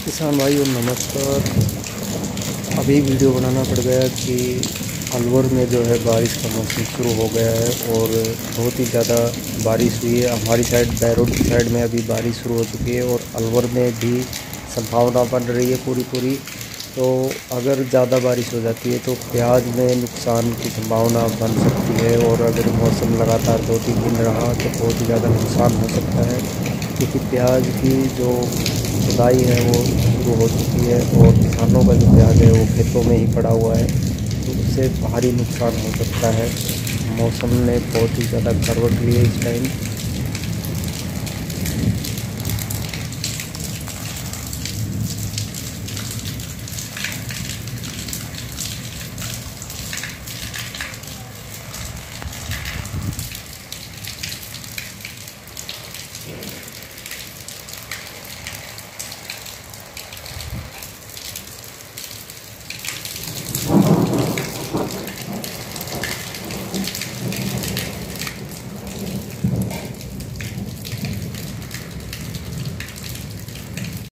किसान भाइयों नमस्कार। अभी वीडियो बनाना पड़ गया कि अलवर में जो है बारिश का मौसम शुरू हो गया है और बहुत ही ज़्यादा बारिश हुई है। हमारी साइड बैरोड की साइड में अभी बारिश शुरू हो चुकी है और अलवर में भी संभावना बन रही है पूरी। तो अगर ज़्यादा बारिश हो जाती है तो प्याज में नुकसान की संभावना बन सकती है और अगर मौसम लगातार 2-3 दिन रहा तो बहुत ही ज़्यादा नुकसान हो सकता है, क्योंकि प्याज की जो खुदाई है वो शुरू हो चुकी है और किसानों का जो प्याज है वो खेतों में ही पड़ा हुआ है, तो उससे भारी नुकसान हो सकता है। मौसम ने बहुत ही ज़्यादा करवट ली है इस टाइम।